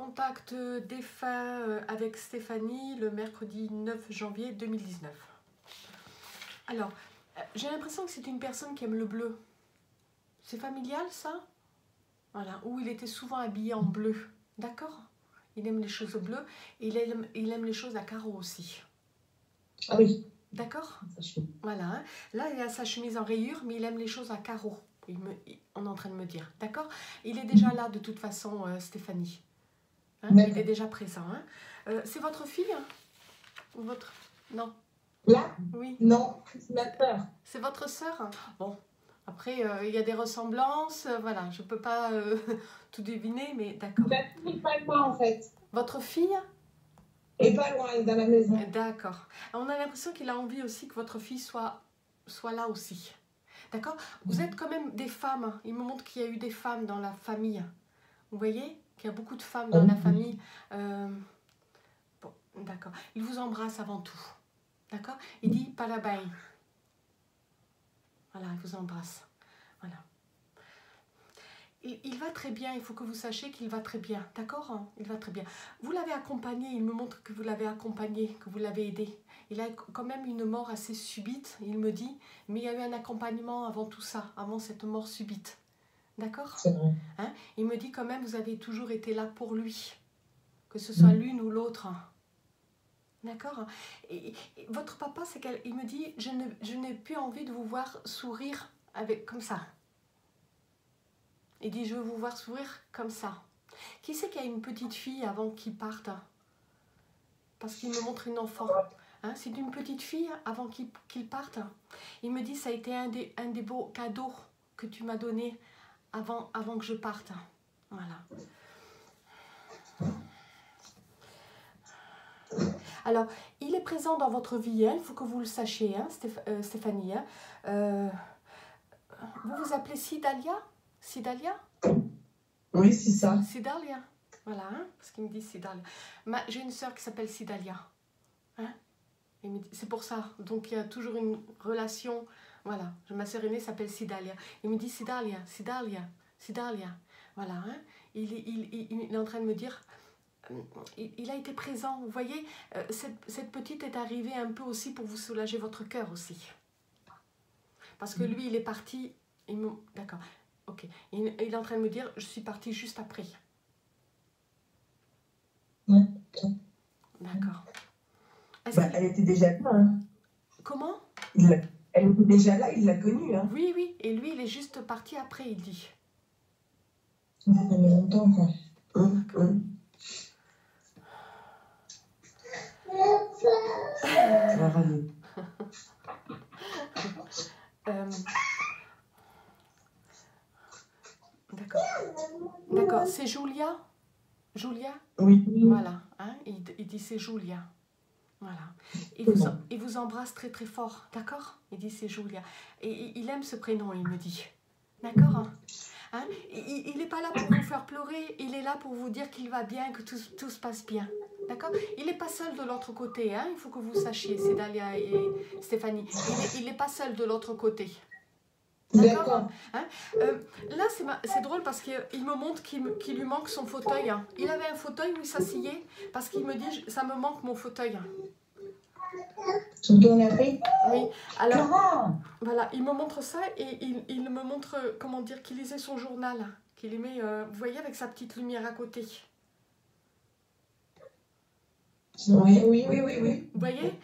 Contact défunt avec Stéphanie le mercredi 9 janvier 2019. Alors, j'ai l'impression que c'est une personne qui aime le bleu. C'est familial, ça? Voilà, où il était souvent habillé en bleu. D'accord? Il aime les choses bleues et il aime les choses à carreaux aussi. Ah oui. D'accord? Voilà. Hein. Là, il a sa chemise en rayures, mais il aime les choses à carreaux. On est en train de me dire. D'accord? Il est déjà là, de toute façon, Stéphanie. Hein? Il est déjà présent. Hein? C'est votre fille? Hein? Ou votre... Non. Là? Oui. Non, c'est ma sœur. C'est votre sœur? Bon. Après, il y a des ressemblances. Voilà, je ne peux pas tout deviner, mais d'accord. Ma fille n'est pas loin, en fait. Votre fille? Et pas loin, elle est dans la maison. D'accord. On a l'impression qu'il a envie aussi que votre fille soit là aussi. D'accord? Vous êtes quand même des femmes. Il me montre qu'il y a eu des femmes dans la famille. Vous voyez qu'il y a beaucoup de femmes dans la famille. Bon, d'accord. Il vous embrasse avant tout. D'accord? Il dit pas la baille. Voilà, il vous embrasse. Voilà. Il va très bien, il faut que vous sachiez qu'il va très bien, d'accord? Il va très bien. Vous l'avez accompagné, il me montre que vous l'avez accompagné, que vous l'avez aidé. Il a quand même une mort assez subite, il me dit, mais il y a eu un accompagnement avant tout ça, avant cette mort subite. D'accord? C'est vrai. Hein? Il me dit quand même, vous avez toujours été là pour lui, que ce soit l'une ou l'autre. D'accord? Et votre papa, c'est qu'il me dit, je n'ai plus envie de vous voir sourire comme ça. Il dit, je veux vous voir sourire comme ça. Qui c'est qui a une petite fille avant qu'il parte? Parce qu'il me montre une enfant. Hein, c'est une petite fille avant qu'il parte. Il me dit, ça a été un des beaux cadeaux que tu m'as donné avant que je parte. Voilà. Alors, il est présent dans votre vie, hein, il faut que vous le sachiez, hein, Stéphanie. Hein. Vous vous appelez Sidalia? Sidalia? Oui, c'est ça. Sidalia. Voilà, hein, parce qu'il me dit Sidalia. J'ai une sœur qui s'appelle Sidalia. Hein? C'est pour ça. Donc, il y a toujours une relation. Voilà, ma sœur aînée s'appelle Sidalia. Il me dit Sidalia, Sidalia, Sidalia. Voilà, hein? Il est en train de me dire... Il a été présent, vous voyez, cette petite est arrivée un peu aussi pour vous soulager votre cœur aussi. Parce que lui, il est parti, d'accord, ok. Il est en train de me dire, je suis partie juste après. Ouais. D'accord. Elle était déjà là. Hein. Comment? Elle était déjà là, il l'a connue. Hein. Oui, oui, et lui, il est juste parti après, il dit. Ça fait longtemps, quoi. D'accord. D'accord, c'est Julia? Julia? Oui. Voilà, hein, il dit c'est Julia. Voilà. Il vous embrasse très très fort, d'accord? Il dit c'est Julia. Et il aime ce prénom, il me dit. D'accord? Hein? Il n'est pas là pour vous faire pleurer, il est là pour vous dire qu'il va bien, que tout se passe bien. D'accord? Il n'est pas seul de l'autre côté, hein? Il faut que vous sachiez, Cédalia et Stéphanie. Il n'est pas seul de l'autre côté. D'accord, hein? Là, c'est drôle parce qu'il me montre qu'il lui manque son fauteuil. Hein. Il avait un fauteuil où il s'asseyait parce qu'il me dit, ça me manque mon fauteuil. Son canapé? Oui, alors, voilà, il me montre ça et il me montre, comment dire, qu'il lisait son journal. Qu'il aimait, vous voyez, avec sa petite lumière à côté. Oui. Vous voyez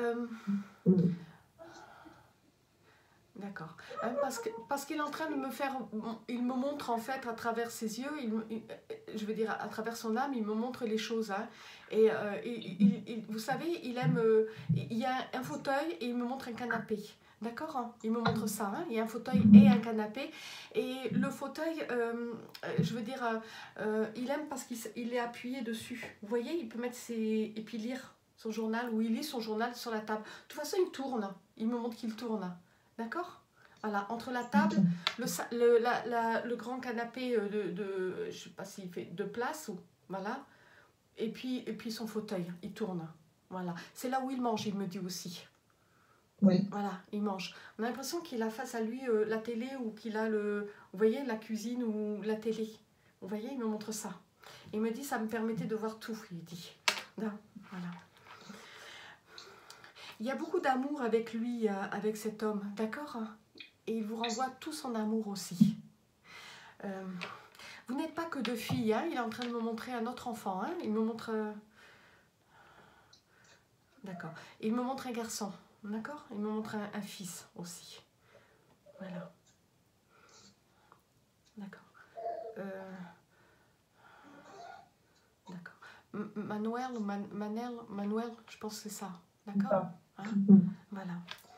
D'accord. Hein, parce qu'il est en train de me faire... Il me montre en fait à travers ses yeux, je veux dire à travers son âme, il me montre les choses. Hein. Et vous savez, il aime... il y a un fauteuil et il me montre un canapé. D'accord, hein? Il me montre ça. Hein? Il y a un fauteuil et un canapé. Et le fauteuil, je veux dire, il aime parce qu'il est appuyé dessus. Vous voyez, il peut mettre et puis lire son journal, ou il lit son journal sur la table. De toute façon, il tourne. Il me montre qu'il tourne. D'accord? Voilà, entre la table, le grand canapé je ne sais pas s'il fait 2 places, voilà, et puis son fauteuil, il tourne. Voilà, c'est là où il mange, il me dit aussi. Oui. Voilà, il mange. On a l'impression qu'il a face à lui la télé ou qu'il a vous voyez, la cuisine ou la télé. Vous voyez, il me montre ça. Il me dit, ça me permettait de voir tout, il dit. Là, voilà. Il y a beaucoup d'amour avec lui, avec cet homme, d'accord? Et il vous renvoie tout son amour aussi. Vous n'êtes pas que deux filles, hein? Il est en train de me montrer un autre enfant, hein? Il me montre... D'accord. Il me montre un garçon, d'accord? Il me montre un fils aussi. Voilà. D'accord. D'accord. Manuel ou Manuel, je pense que c'est ça. D'accord, hein? Voilà.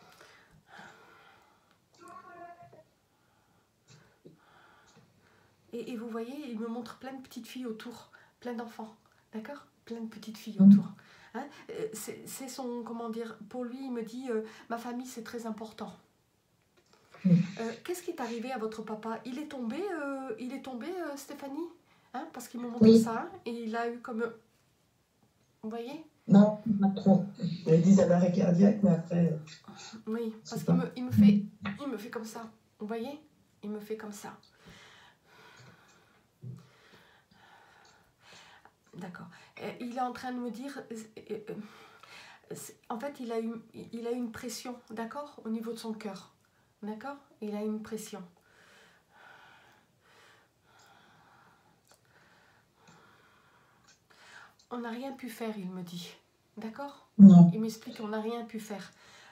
Et vous voyez, il me montre plein de petites filles autour, plein d'enfants. D'accord? Plein de petites filles autour. Hein? C'est son, comment dire, pour lui, il me dit, ma famille, c'est très important. Qu'est-ce qui est arrivé à votre papa? Il est tombé, Stéphanie, hein? Parce qu'il me montre ça, et il a eu comme... Vous voyez? Non, pas trop. Ils disent un arrêt cardiaque, mais après... Oui, parce qu'il me fait comme ça. Vous voyez? Il me fait comme ça. D'accord. Il est en train de me dire... en fait, il a eu une pression, d'accord? Au niveau de son cœur. D'accord? Il a une pression. On n'a rien pu faire, il me dit. D'accord? Non. Il m'explique qu'on n'a rien pu faire.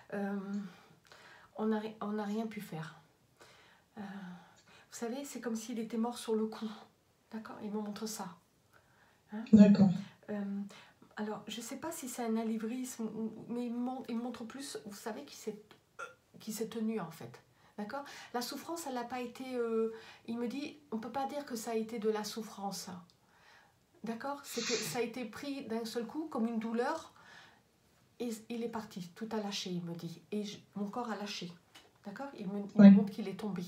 On n'a rien pu faire. Vous savez, c'est comme s'il était mort sur le coup. D'accord? Il me montre ça. Hein? D'accord. Alors, je ne sais pas si c'est un alivrisme, mais il me montre plus, vous savez, qui s'est tenu en fait. D'accord? La souffrance, elle n'a pas été... il me dit, on ne peut pas dire que ça a été de la souffrance. D'accord? C'est que ça a été pris d'un seul coup comme une douleur et il est parti. Tout a lâché, il me dit. Et mon corps a lâché. D'accord? Il me montre qu'il est tombé.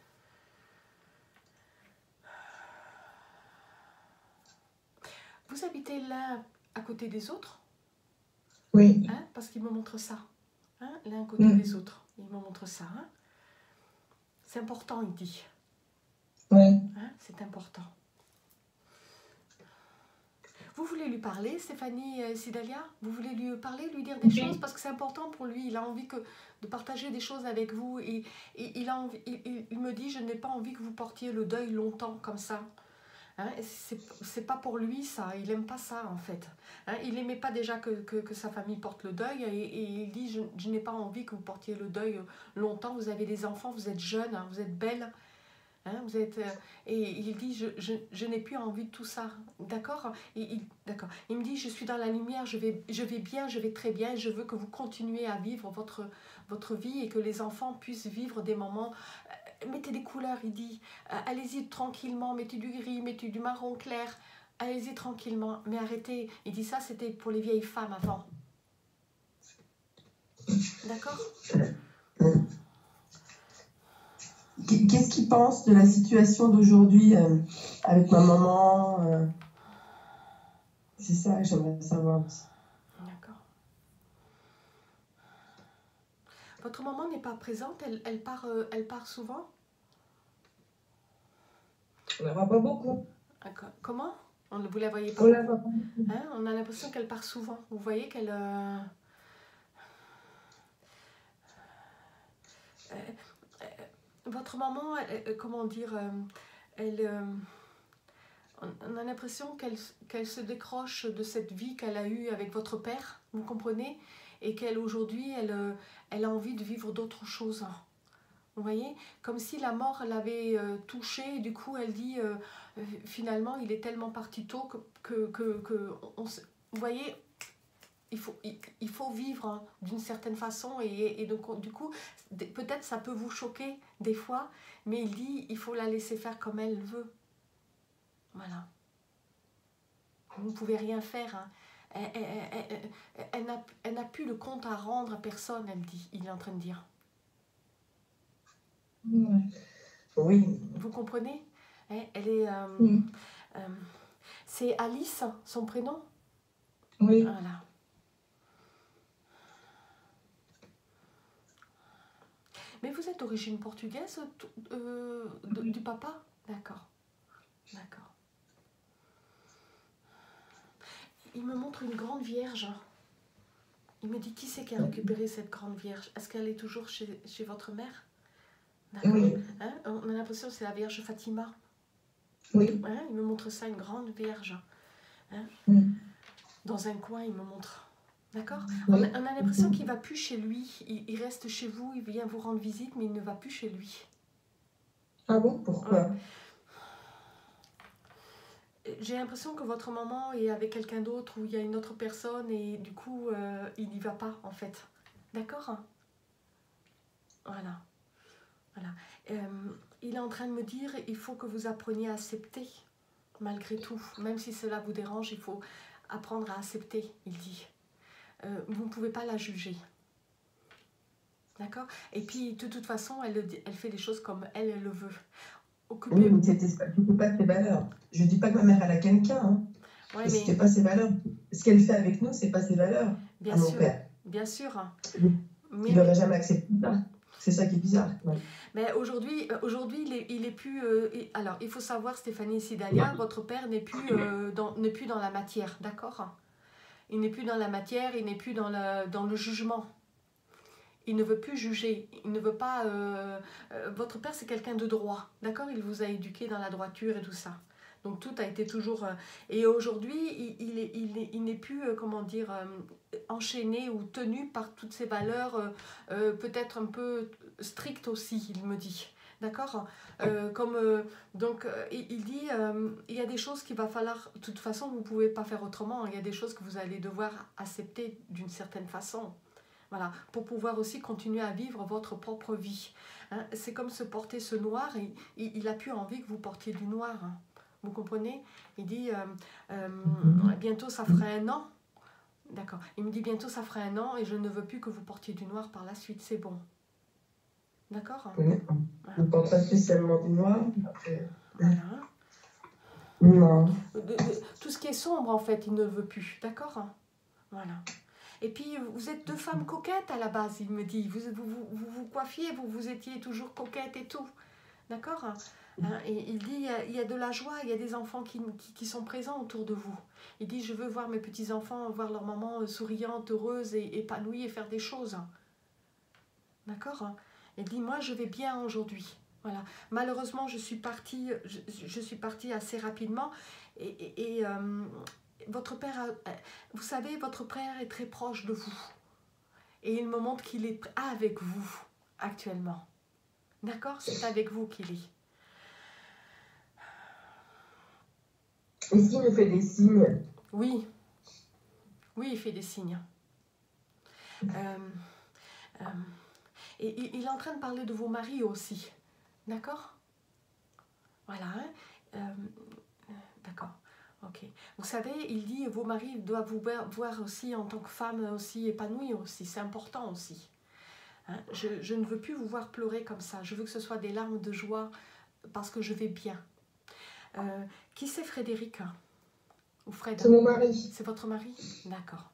Vous habitez l'un à côté des autres? Oui. Hein? Parce qu'il me montre ça. Hein? L'un à côté des autres. Il me montre ça. Hein? C'est important, il dit. Oui. Hein? C'est important. Vous voulez lui parler, Stéphanie Sidalia? Vous voulez lui parler, lui dire des choses? Parce que c'est important pour lui. Il a envie de partager des choses avec vous. Et il me dit, je n'ai pas envie que vous portiez le deuil longtemps comme ça. Hein? C'est pas pour lui ça. Il n'aime pas ça en fait. Hein? Il n'aimait pas déjà que sa famille porte le deuil. Et il dit, je n'ai pas envie que vous portiez le deuil longtemps. Vous avez des enfants, vous êtes jeunes, hein, vous êtes belles. Hein, vous êtes, et il dit, je n'ai plus envie de tout ça, d'accord? D'accord. Il me dit, je suis dans la lumière, je vais bien, je vais très bien, et je veux que vous continuez à vivre votre vie et que les enfants puissent vivre des moments. Mettez des couleurs, il dit, allez-y tranquillement, mettez du gris, mettez du marron clair, allez-y tranquillement, mais arrêtez. Il dit, ça c'était pour les vieilles femmes avant. D'accord? Qu'est-ce qu'il pense de la situation d'aujourd'hui avec ma maman C'est ça que j'aimerais savoir. D'accord. Votre maman n'est pas présente, elle part souvent? On ne la voit pas beaucoup. Comment? Vous la voyez pas On beaucoup? la voit pas beaucoup. Hein? On a l'impression qu'elle part souvent. Vous voyez qu'elle... votre maman, comment dire, on a l'impression qu'elle se décroche de cette vie qu'elle a eue avec votre père, vous comprenez? Et qu'elle aujourd'hui, elle a envie de vivre d'autres choses. Vous voyez? Comme si la mort l'avait touchée, et du coup elle dit, finalement il est tellement parti tôt vous voyez? Il faut vivre hein, d'une certaine façon et donc du coup peut-être ça peut vous choquer des fois, mais il dit il faut la laisser faire comme elle veut. Voilà. Vous ne pouvez rien faire. Hein. Elle n'a plus de compte à rendre à personne, il est en train de dire. Oui. Vous comprenez? Elle est... c'est Alice, son prénom? Oui. Voilà. Mais vous êtes d'origine portugaise du papa? D'accord. D'accord. il me montre une grande vierge. Il me dit, qui c'est qui a récupéré cette grande vierge? Est-ce qu'elle est toujours chez votre mère? D'accord. Oui. Hein? On a l'impression que c'est la Vierge Fatima. Oui. Hein? Il me montre ça, une grande vierge. Hein? Dans un coin, il me montre. D'accord. Oui. On a l'impression qu'il ne va plus chez lui. Il reste chez vous, il vient vous rendre visite, mais il ne va plus chez lui. Ah bon? Pourquoi? J'ai l'impression que votre maman est avec quelqu'un d'autre ou il y a une autre personne et du coup, il n'y va pas en fait. D'accord? Voilà. Voilà. Il est en train de me dire, il faut que vous appreniez à accepter, malgré tout. Même si cela vous dérange, il faut apprendre à accepter, il dit. Vous ne pouvez pas la juger. D'accord? Et puis, de toute façon, elle fait les choses comme elle le veut. Occupez... Oui, mais c'était pas ses valeurs. Je ne dis pas que ma mère, elle a quelqu'un. Hein. Ouais, mais c'était pas ses valeurs. Ce qu'elle fait avec nous, c'est pas ses valeurs. Bien à mon sûr, père. bien sûr. Mais... Il n'aurait jamais accepté ça. C'est ça qui est bizarre. Ouais. Mais aujourd'hui, il est plus... alors, il faut savoir, Stéphanie et Sidalia, votre père n'est plus, dans la matière, d'accord? Il n'est plus dans la matière, il n'est plus dans le jugement. Il ne veut plus juger, il ne veut pas... votre père, c'est quelqu'un de droit, d'accord? Il vous a éduqué dans la droiture et tout ça. Donc tout a été toujours... et aujourd'hui, il n'est plus, comment dire, enchaîné ou tenu par toutes ces valeurs, peut-être un peu strictes aussi, il me dit. D'accord? Donc, il dit, il y a des choses qu'il va falloir... De toute façon, vous ne pouvez pas faire autrement. Il y a des choses que vous allez devoir accepter d'une certaine façon. Voilà, pour pouvoir aussi continuer à vivre votre propre vie. Hein? C'est comme se porter ce noir. Il a plus envie que vous portiez du noir. Hein? Vous comprenez? Il dit, bientôt ça fera 1 an. D'accord. Il me dit, bientôt ça fera 1 an et je ne veux plus que vous portiez du noir par la suite. C'est bon. D'accord? Oui. Je ne porte pas spécialement du noir. Après... Voilà. Non. Tout ce qui est sombre, en fait, il ne veut plus. D'accord? Voilà. Et puis, vous êtes 2 femmes coquettes à la base, il me dit. Vous coiffiez, vous étiez toujours coquettes et tout. D'accord? Hein, et il dit, il y a de la joie, il y a des enfants qui sont présents autour de vous. Il dit, je veux voir mes petits-enfants, voir leur maman souriante, heureuse et épanouie et faire des choses. D'accord? Il dit, moi, je vais bien aujourd'hui. Voilà. Malheureusement, je suis partie assez rapidement et votre père, vous savez, votre père est très proche de vous. Et il me montre qu'il est avec vous actuellement. D'accord? C'est avec vous qu'il est. Et s'il nous fait des signes? Oui. Oui, il fait des signes. Et il est en train de parler de vos maris aussi. D'accord? Voilà. Hein? D'accord. Ok. Vous savez, il dit, vos maris doivent vous voir aussi en tant que femme aussi épanouie aussi. C'est important aussi. Hein? Je ne veux plus vous voir pleurer comme ça. Je veux que ce soit des larmes de joie parce que je vais bien. Qui c'est Frédéric? Ou Fred? C'est mon mari. C'est votre mari? D'accord.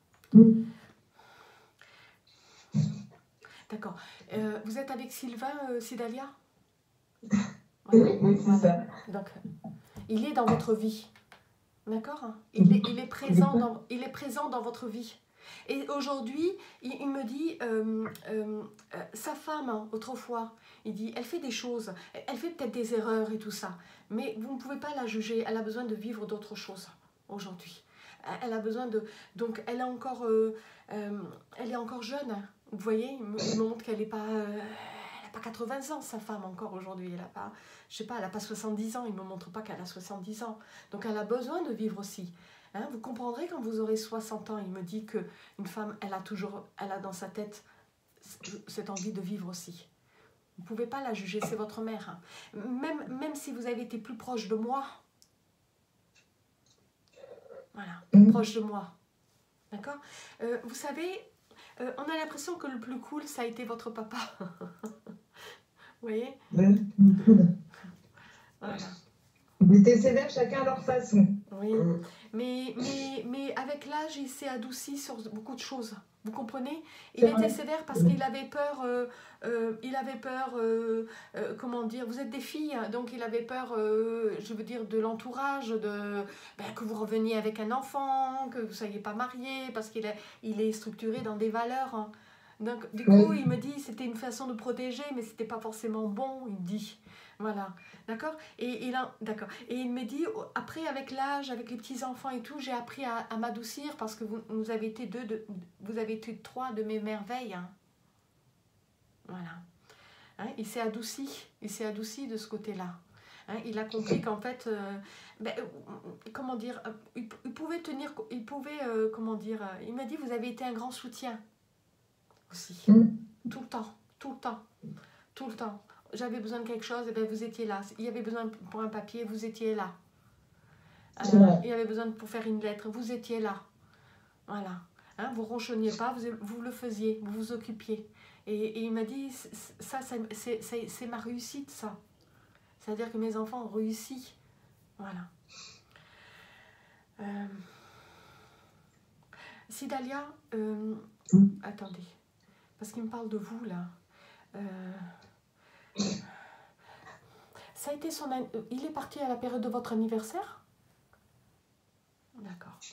D'accord. Vous êtes avec Sylvain, Sidalia? Voilà. Oui, c'est ça. Donc, il est dans votre vie. D'accord? Il est présent dans votre vie. Et aujourd'hui, il me dit, sa femme, hein, autrefois, il dit, elle fait des choses, elle fait peut-être des erreurs et tout ça, mais vous ne pouvez pas la juger, elle a besoin de vivre d'autres choses aujourd'hui. Elle a besoin de... Donc, elle est encore jeune, vous voyez, il me montre qu'elle n'est pas... elle n'a pas 80 ans, sa femme, encore aujourd'hui. Elle n'a pas, je sais pas, elle n'a pas 70 ans. Il ne me montre pas qu'elle a 70 ans. Donc, elle a besoin de vivre aussi. Hein, vous comprendrez quand vous aurez 60 ans. Il me dit qu'une femme, elle a dans sa tête cette envie de vivre aussi. Vous ne pouvez pas la juger, c'est votre mère. Hein. Même si vous avez été plus proche de moi. Voilà, plus proche de moi. D'accord? Vous savez, on a l'impression que le plus cool, ça a été votre papa. Vous voyez? Voilà. Ils étaient sévères chacun à leur façon. Oui, mais avec l'âge, il s'est adouci sur beaucoup de choses. Vous comprenez? Il C'est était vrai. sévère parce qu'il avait peur, comment dire, vous êtes des filles, hein, donc il avait peur, je veux dire, de l'entourage, que vous reveniez avec un enfant, que vous ne soyez pas mariés, parce il est structuré dans des valeurs, hein. Donc, du coup, Oui. il me dit, c'était une façon de protéger, mais c'était pas forcément bon, il me dit. Voilà, d'accord? D'accord. Et il me dit, après, avec l'âge, avec les petits-enfants et tout, j'ai appris à m'adoucir parce que vous avez été vous avez été 3 de mes merveilles, hein. Voilà. Hein, il s'est adouci de ce côté-là. Hein, il a compris qu'en fait, comment dire, il pouvait tenir, comment dire, il m'a dit, vous avez été un grand soutien aussi. Tout le temps, tout le temps, tout le temps. J'avais besoin de quelque chose, et bien vous étiez là. Il y avait besoin pour un papier, vous étiez là. Il y avait besoin pour faire une lettre, vous étiez là. Voilà. Hein, vous ronchonniez pas, vous le faisiez, vous vous occupiez. Et il m'a dit, ça c'est ma réussite, ça. C'est-à-dire que mes enfants ont réussi. Voilà. Sidalia, attendez, parce qu'il me parle de vous, là. Ça a été il est parti à la période de votre anniversaire? D'accord.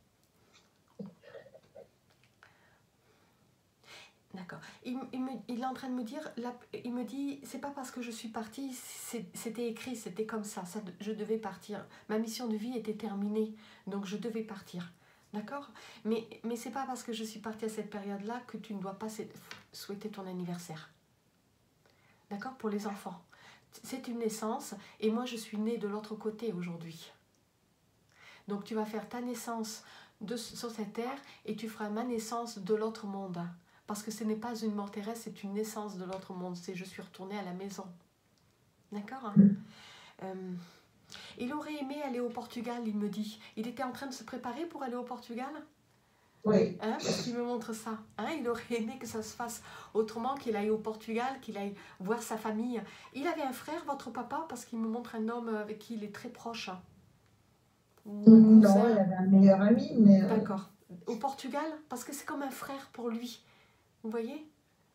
D'accord. Il est en train de me dire, il me dit, c'est pas parce que je suis partie, c'était écrit, c'était comme ça, je devais partir. Ma mission de vie était terminée, donc je devais partir. D'accord? Mais c'est pas parce que je suis partie à cette période-là que tu ne dois pas souhaiter ton anniversaire. D'accord? Pour les enfants. C'est une naissance, et moi je suis née de l'autre côté aujourd'hui. Donc tu vas faire ta naissance sur cette terre, et tu feras ma naissance de l'autre monde. Parce que ce n'est pas une mort terrestre, c'est une naissance de l'autre monde. C'est je suis retournée à la maison. D'accord, hein? Il aurait aimé aller au Portugal, il me dit. Il était en train de se préparer pour aller au Portugal? Oui. Hein, parce qu'il me montre ça. Hein, il aurait aimé que ça se fasse autrement, qu'il aille au Portugal, qu'il aille voir sa famille. Il avait un frère, votre papa, parce qu'il me montre un homme avec qui il est très proche. Non, il avait un meilleur ami, mais... D'accord. Au Portugal, parce que c'est comme un frère pour lui. Vous voyez?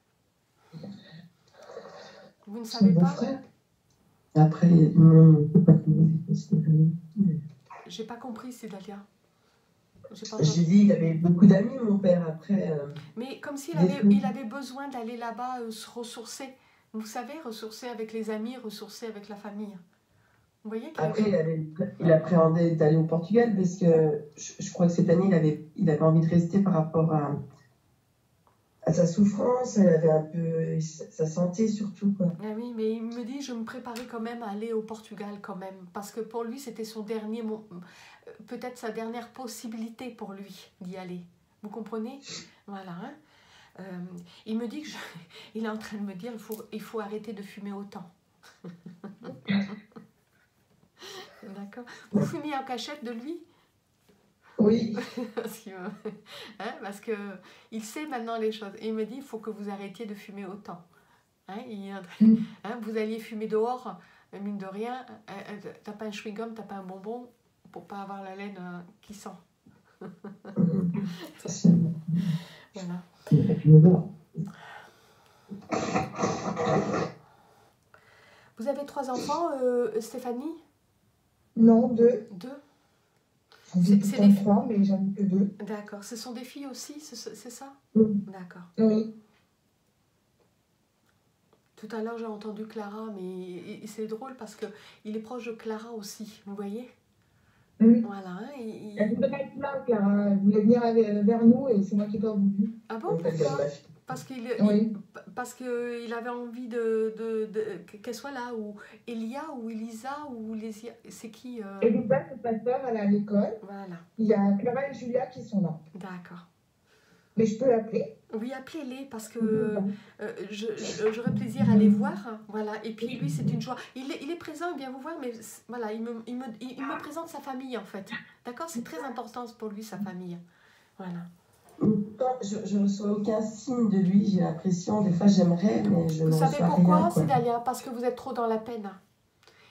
Vous ne savez pas? Frère. Après, non, je ne peux pas considérer. J'ai pas compris, Cédalia. J'ai dit, il avait beaucoup d'amis, mon père, après... Mais comme s'il avait besoin d'aller là-bas se ressourcer. Vous savez, ressourcer avec les amis, ressourcer avec la famille. Vous voyez? Après, il appréhendait d'aller au Portugal, parce que je crois que cette année, il avait envie de rester par rapport à sa souffrance, elle avait un peu sa santé surtout, quoi. Ah oui, mais il me dit, je me préparais quand même à aller au Portugal quand même, parce que pour lui c'était son dernier, peut-être sa dernière possibilité pour lui d'y aller. Vous comprenez? Voilà. Hein, il me dit il est en train de me dire, il faut arrêter de fumer autant. D'accord. Vous fumiez en cachette de lui? Oui. Parce que il sait maintenant les choses. Et il me dit, il faut que vous arrêtiez de fumer autant. Vous alliez fumer dehors, mine de rien, t'as pas un chewing-gum, t'as pas un bonbon, pour pas avoir la laine qui sent. Voilà. Vous avez 3 enfants, Stéphanie? Non, 2. 2? C'est des 3, mais j'en ai que 2. D'accord. Ce sont des filles aussi, c'est ça? D'accord. Oui. Tout à l'heure, j'ai entendu Clara, mais c'est drôle parce qu'il est proche de Clara aussi, vous voyez? Voilà. Hein, elle voudrait être là, Clara. Elle voulais venir vers nous et c'est moi qui n'ai pas voulu. Ah bon? Pourquoi? Parce qu'il avait envie qu'elle soit là, ou Elia, ou Elisa, ou Lésia. C'est qui Elisa, c'est sa sœur, elle est à l'école. Voilà. Il y a Clara et Julia qui sont là. D'accord. Mais je peux l'appeler? Oui, appelez-les parce que j'aurais plaisir à les voir. Voilà. Et puis lui, c'est une joie. Il est présent, il vient vous voir, mais voilà, il me présente sa famille en fait. D'accord? C'est très important pour lui, sa famille. Voilà. Je ne reçois aucun signe de lui, j'ai l'impression. Des fois, j'aimerais, mais je ne reçois rien. Vous savez pourquoi, Cédalia? Parce que vous êtes trop dans la peine.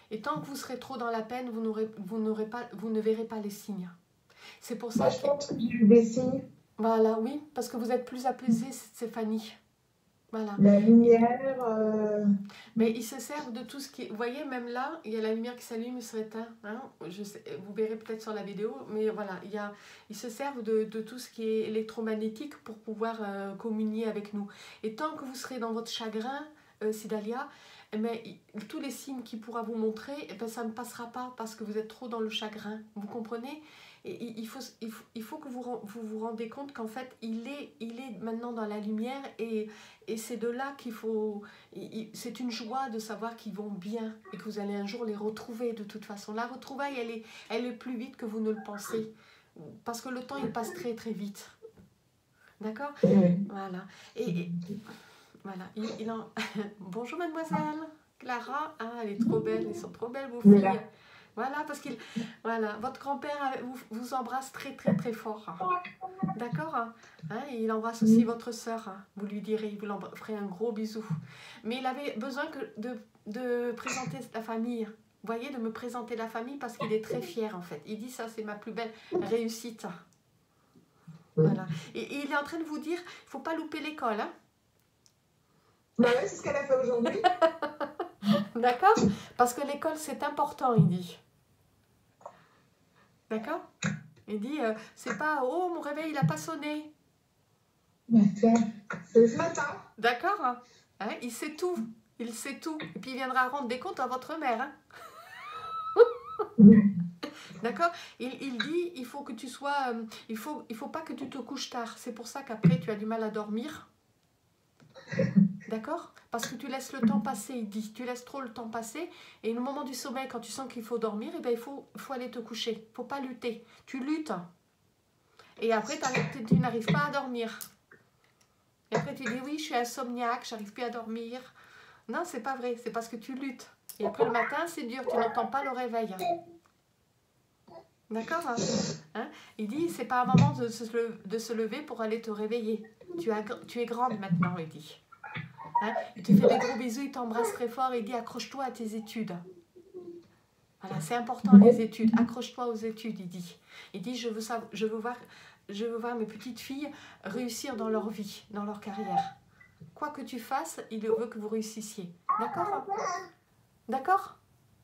Et tant que vous serez trop dans la peine, vous ne verrez pas les signes. C'est pour ça Moi, je pense que j'ai eu des signes. Voilà, oui, parce que vous êtes plus apaisée, Stéphanie. Voilà. La lumière. Mais ils se servent de tout ce qui... Vous voyez, même là, il y a la lumière qui s'allume et s'éteint. Hein? Vous verrez peut-être sur la vidéo, mais voilà, ils se servent de tout ce qui est électromagnétique pour pouvoir communier avec nous. Et tant que vous serez dans votre chagrin, Sidalia, tous les signes qu'il pourra vous montrer, ça ne passera pas parce que vous êtes trop dans le chagrin. Vous comprenez? Et il faut que vous rendez compte qu'en fait, il est maintenant dans la lumière et c'est de là qu'il faut... C'est une joie de savoir qu'ils vont bien et que vous allez un jour les retrouver de toute façon. La retrouvaille, elle est plus vite que vous ne le pensez. Parce que le temps, il passe très très vite. D'accord? Voilà. Et voilà. Bonjour mademoiselle Clara. Ah, elle est trop belle. Elles sont trop belles vos filles. Voilà, parce votre grand-père vous embrasse très très très fort. D'accord, hein? Et il embrasse aussi votre sœur. Vous lui direz, vous lui ferez un gros bisou. Mais il avait besoin de présenter la famille. Vous voyez, de me présenter la famille parce qu'il est très fier en fait. Il dit ça, c'est ma plus belle réussite. Voilà. Et il est en train de vous dire, il ne faut pas louper l'école. Hein? Bah ouais, c'est ce qu'elle a fait aujourd'hui. D'accord? Parce que l'école, c'est important, il dit. D'accord? Il dit, c'est pas, oh, mon réveil, il n'a pas sonné. C'est ce matin. D'accord? Hein? Il sait tout. Il sait tout. Et puis, il viendra rendre des comptes à votre mère. Hein? D'accord? Il dit, il faut que tu sois... il faut pas que tu te couches tard. C'est pour ça qu'après, tu as du mal à dormir. D'accord? Parce que tu laisses le temps passer, il dit. Tu laisses trop le temps passer. Et au moment du sommeil, quand tu sens qu'il faut dormir, eh bien, il faut aller te coucher. Il ne faut pas lutter. Tu luttes. Et après, tu n'arrives pas à dormir. Et après, tu dis, oui, je suis insomniaque, je n'arrive plus à dormir. Non, c'est pas vrai. C'est parce que tu luttes. Et après, le matin, c'est dur. Tu n'entends pas le réveil. D'accord? Hein? Il dit, c'est pas un moment de se lever pour aller te réveiller. Tu es grande maintenant, il dit. Hein? Il te fait des gros bisous, il t'embrasse très fort, il dit accroche-toi à tes études. Voilà, c'est important les études, accroche-toi aux études, il dit. Il dit je veux voir mes petites filles réussir dans leur vie, dans leur carrière. Quoi que tu fasses, il veut que vous réussissiez. D'accord? D'accord?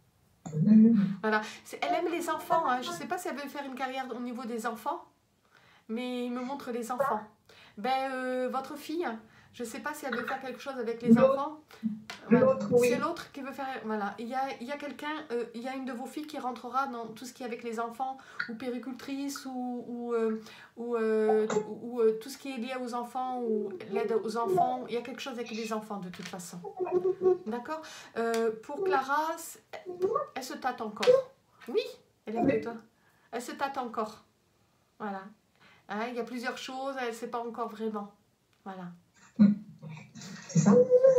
Voilà. Elle aime les enfants, hein. Je ne sais pas si elle veut faire une carrière au niveau des enfants, mais il me montre les enfants. Votre fille, je ne sais pas si elle veut faire quelque chose avec les enfants. Voilà. Oui. C'est l'autre qui veut faire... Voilà. Il y a quelqu'un, il y a une de vos filles qui rentrera dans tout ce qui est avec les enfants, ou péricultrice, ou tout ce qui est lié aux enfants, ou l'aide aux enfants. Il y a quelque chose avec les enfants de toute façon. D'accord? Pour Clara, elle se tâte encore. Oui, elle est avec toi. Elle se tâte encore. Voilà. Hein, il y a plusieurs choses, elle ne sait pas encore vraiment. Voilà. C'est ça.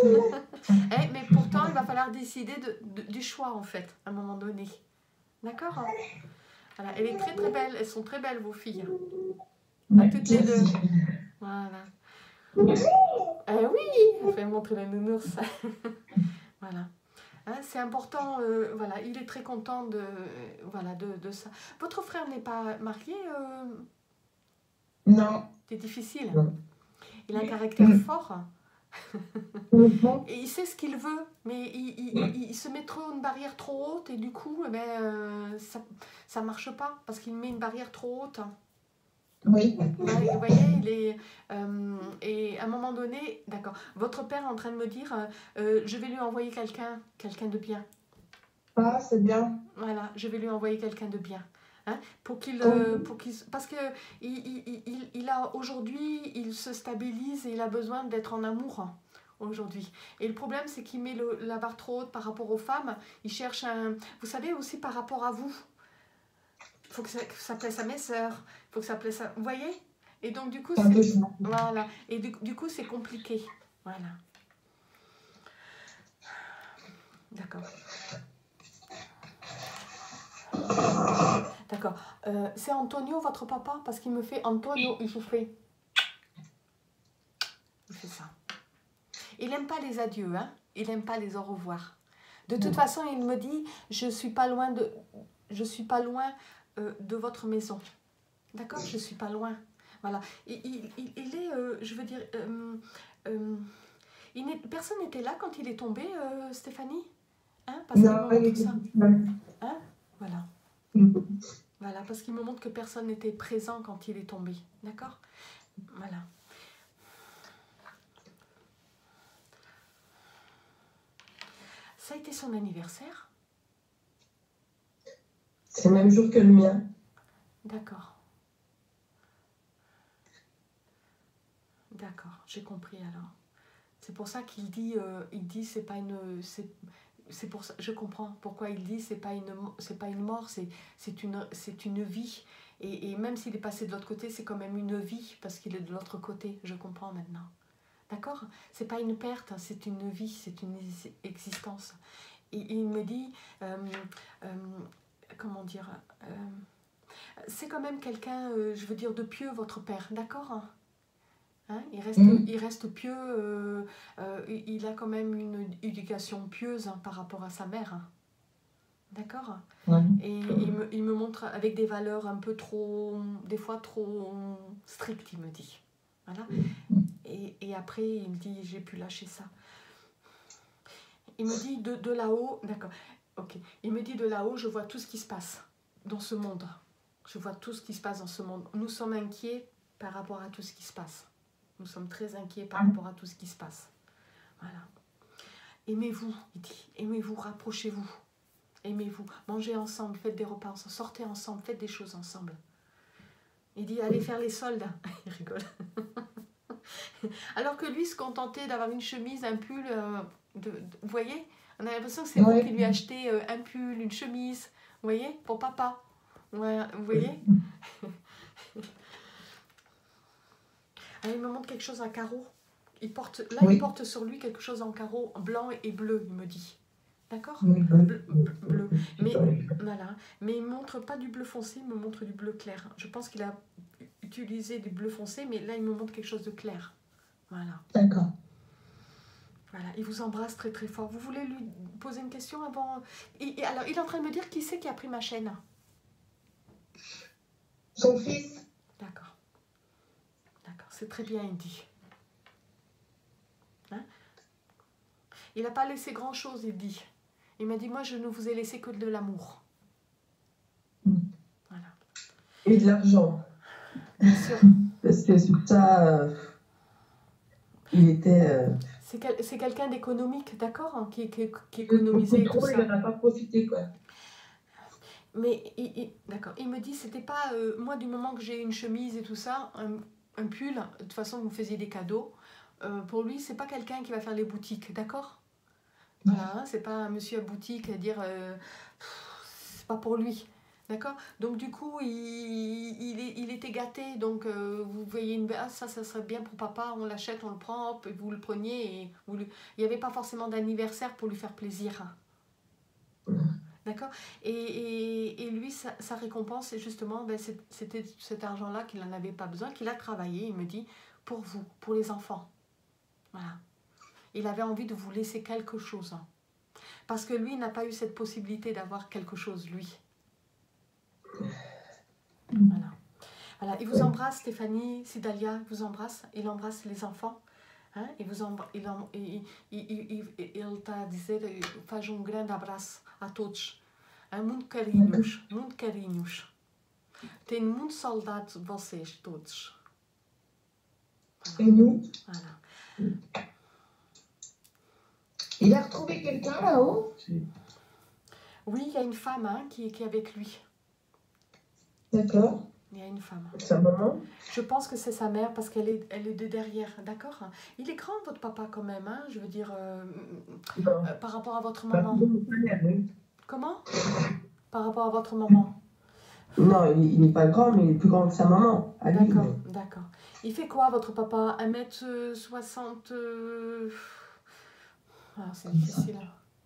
Mais pourtant, il va falloir décider du choix, en fait, à un moment donné. D'accord? Voilà. Elle est très très belle. Elles sont très belles, vos filles. À toutes les deux. Voilà. Oui, elle fait montrer la nounours. Voilà. Hein, c'est important, voilà, il est très content de ça. Votre frère n'est pas marié Non. C'est difficile. Non. Il a un caractère fort. Et il sait ce qu'il veut, mais il se met trop une barrière trop haute et du coup, ça ne marche pas parce qu'il met une barrière trop haute. Oui. Ouais, vous voyez, il est... et à un moment donné, d'accord, votre père est en train de me dire, je vais lui envoyer quelqu'un de bien. Ah, c'est bien. Voilà, je vais lui envoyer quelqu'un de bien. Hein, parce que il a aujourd'hui, il se stabilise et il a besoin d'être en amour aujourd'hui. Et le problème, c'est qu'il met la barre trop haute par rapport aux femmes. Il cherche vous savez, aussi par rapport à vous. Il faut que ça plaise à mes sœurs. Il faut que ça plaise à... Vous voyez? Et donc, du coup, c'est... Voilà. Et du coup, c'est compliqué. Voilà. D'accord. D'accord. C'est Antonio, votre papa? Parce qu'il me fait Antonio, il fait ça. Il n'aime pas les adieux, hein? Il n'aime pas les au revoir. De toute façon, il me dit, je suis pas loin de votre maison. D'accord? Je suis pas loin. Voilà. Il est, je veux dire, personne n'était là quand il est tombé, Stéphanie? Hein? Parce qu'il me Non, il montre était ça. tout seul. Hein? Voilà. Voilà, parce qu'il me montre que personne n'était présent quand il est tombé. D'accord? Voilà. Ça a été son anniversaire? C'est le même jour que le mien. D'accord. D'accord, j'ai compris alors. C'est pour ça qu'il dit, c'est pas une, c'est pour ça, je comprends pourquoi il dit c'est pas une mort, c'est une vie. Et même s'il est passé de l'autre côté, c'est quand même une vie parce qu'il est de l'autre côté. Je comprends maintenant. D'accord? C'est pas une perte, c'est une vie, c'est une existence. Et il me dit, comment dire, c'est quand même quelqu'un, je veux dire, de pieux, votre père, d'accord? Hein, il reste pieux, il a quand même une éducation pieuse hein, par rapport à sa mère. Hein. D'accord? Ouais. Et il me montre avec des valeurs un peu trop, des fois trop strictes, il me dit. Voilà. Et après, il me dit, j'ai pu lâcher ça. Il me dit de là-haut, d'accord, ok. Il me dit de là-haut, je vois tout ce qui se passe dans ce monde. Je vois tout ce qui se passe dans ce monde. Nous sommes inquiets par rapport à tout ce qui se passe. Nous sommes très inquiets par rapport à tout ce qui se passe. Voilà. Aimez-vous, il dit. Aimez-vous, rapprochez-vous. Aimez-vous. Mangez ensemble, faites des repas ensemble, sortez ensemble, faites des choses ensemble. Il dit, allez faire les soldes. Il rigole. Alors que lui se contentait d'avoir une chemise, un pull, vous voyez? On a l'impression que c'est vous qui lui achetez un pull, une chemise, vous voyez? Pour papa. Ouais, vous voyez? Il me montre quelque chose à carreaux. Il porte sur lui quelque chose en carreaux blanc et bleu, il me dit. D'accord? Bleu. Mais, voilà. Mais il ne montre pas du bleu foncé, il me montre du bleu clair. Je pense qu'il a utilisé du bleu foncé, mais là, il me montre quelque chose de clair. Voilà. D'accord. Voilà, il vous embrasse très très fort. Vous voulez lui poser une question avant? Alors, il est en train de me dire qui c'est qui a pris ma chaîne. Son fils. D'accord. D'accord, c'est très bien, il dit. Hein? Il n'a pas laissé grand-chose, il dit. Il m'a dit, moi, je ne vous ai laissé que de l'amour. Voilà. Et de l'argent. Bien sûr. Parce que sur ça, il était... C'est quelqu'un d'économique, d'accord, hein, qui économisait et tout ça. Il n'en a pas profité, quoi. Mais, d'accord, il me dit, c'était pas... moi, du moment que j'ai une chemise et tout ça, un pull, de toute façon, vous me faisiez des cadeaux. Pour lui, c'est pas quelqu'un qui va faire les boutiques, d'accord? Voilà, hein, c'est pas un monsieur à boutique à dire... c'est pas pour lui. D'accord? Donc du coup, il était gâté. Donc vous voyez ça serait bien pour papa, on l'achète, on le prend, hop, et vous le preniez. Et il n'y avait pas forcément d'anniversaire pour lui faire plaisir. D'accord? Et lui, sa récompense, justement, c'était cet argent-là qu'il n'en avait pas besoin, qu'il a travaillé, il me dit, pour vous, pour les enfants. Voilà. Il avait envie de vous laisser quelque chose. Parce que lui, il n'a pas eu cette possibilité d'avoir quelque chose, lui. Voilà. Voilà. Il vous embrasse, Stéphanie, Sidalia, vous embrasse. Il embrasse les enfants. Hein? Il t'a dit, faz grande abraço a todos. Muito carinhos, muito carinhos. Tenho muitas saudades de vocês todos. Voilà. Et nous? Voilà. Il a retrouvé quelqu'un là-haut? Oui, il y a une femme hein, qui est avec lui. D'accord. Il y a une femme. Sa maman? Je pense que c'est sa mère parce qu'elle est de derrière, d'accord? Il est grand, votre papa, quand même, hein? Je veux dire, par rapport à votre maman. Comment? Par rapport à votre maman. Non, il n'est pas grand, mais il est plus grand que sa maman. D'accord, d'accord. Il fait quoi, votre papa? 1m60... Ah, c'est difficile.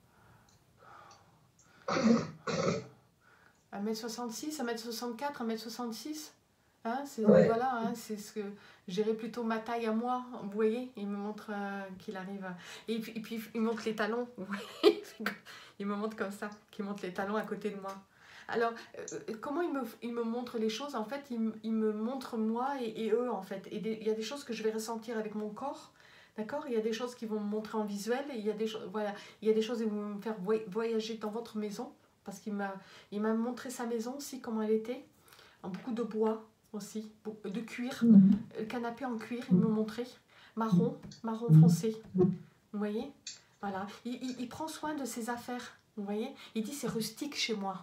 1m66, 1m64, 1m66 hein, voilà, hein, c'est ce que j'irais plutôt ma taille à moi, vous voyez, il me montre qu'il arrive et puis il montre les talons, vous voyez, Il me montre comme ça, qu'il montre les talons à côté de moi. Alors, comment il me montre les choses? En fait, il me montre moi et eux, en fait. Et il y a des choses que je vais ressentir avec mon corps, d'accord? Il y a des choses qui vont me montrer en visuel, et il y a des choses, voilà, il y a des choses qui vont me faire voyager dans votre maison, parce qu'il m'a montré sa maison aussi, comment elle était, en beaucoup de bois aussi, de cuir, le canapé en cuir, il me montrait, marron foncé, vous voyez? Voilà, il prend soin de ses affaires, vous voyez? Il dit c'est rustique chez moi.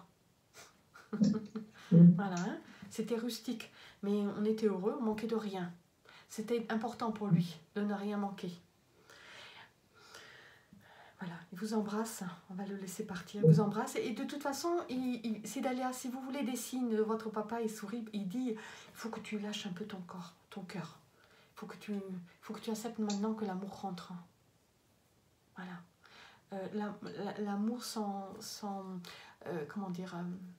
Voilà, hein? C'était rustique, mais on était heureux, on manquait de rien. C'était important pour lui de ne rien manquer. Voilà, il vous embrasse, on va le laisser partir, il vous embrasse. Et de toute façon, Sidalia, si vous voulez des signes de votre papa, il sourit, il dit, il faut que tu lâches un peu ton corps, ton cœur. Il faut que tu acceptes maintenant que l'amour rentre. Voilà. L'amour sans comment dire,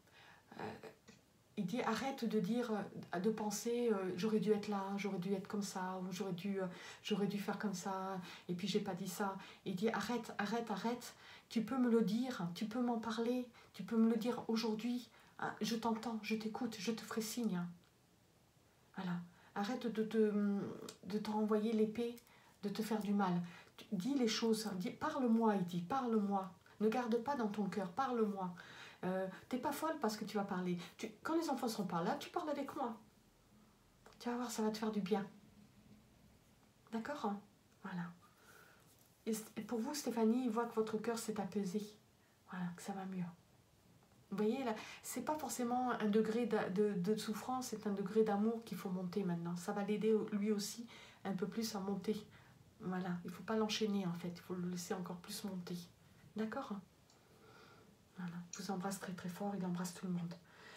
il dit arrête de dire, de penser j'aurais dû être là, j'aurais dû être comme ça, ou j'aurais dû faire comme ça, et puis j'ai pas dit ça. Il dit arrête, tu peux me le dire, tu peux m'en parler, tu peux me le dire aujourd'hui, je t'entends, je t'écoute, je te ferai signe. Voilà, arrête de te renvoyer l'épée, de te faire du mal. Dis les choses, parle-moi, il dit, parle-moi, ne garde pas dans ton cœur, parle-moi. T'es pas folle parce que tu vas parler. Quand les enfants seront par là, tu parles avec moi. Tu vas voir, ça va te faire du bien. D'accord? Voilà. Et pour vous, Stéphanie, il voit que votre cœur s'est apaisé. Voilà, que ça va mieux. Vous voyez, là, c'est pas forcément un degré de souffrance, c'est un degré d'amour qu'il faut monter maintenant. Ça va l'aider lui aussi un peu plus à monter. Voilà, il faut pas l'enchaîner en fait, il faut le laisser encore plus monter. D'accord? Voilà, je vous embrasse très très fort, il embrasse tout le monde.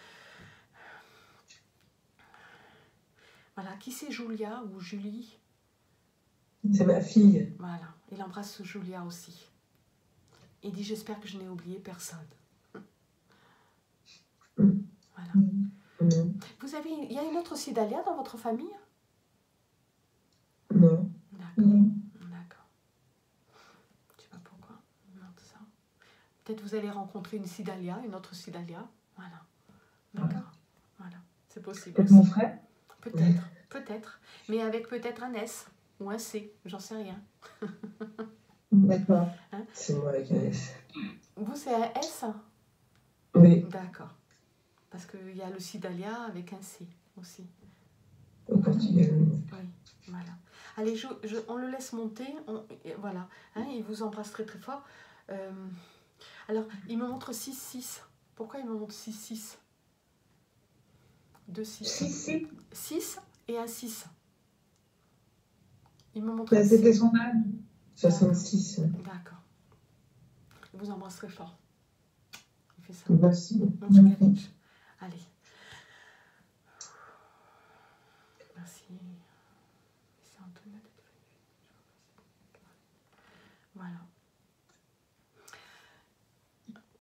Voilà, qui c'est Julia ou Julie? C'est ma fille. Voilà, il embrasse Julia aussi. Il dit j'espère que je n'ai oublié personne. Voilà. Vous avez, il y a une autre Sidalia dans votre famille? Non. D'accord. Je sais pas pourquoi. Non, ça. Peut-être vous allez rencontrer une Sidalia, une autre Sidalia. Voilà. D'accord. Voilà. C'est possible. Peut-être mon frère. Peut-être. Mais avec peut-être un S ou un C, j'en sais rien. D'accord. Hein? C'est moi avec un S. Vous, c'est un S? Oui. D'accord. Parce qu'il y a le Sidalia avec un C aussi. Au Portugal. Oui, voilà. Allez, on le laisse monter. Voilà. Hein, il vous embrasse très très fort. Alors, il me montre 6-6. Pourquoi il me montre 6-6? 2-6. 6 et un 6. Il me montre. C'était son âge. 66. D'accord. Il vous embrasse très fort. Il fait ça. Merci. Allez. Merci. C'est Antoinette.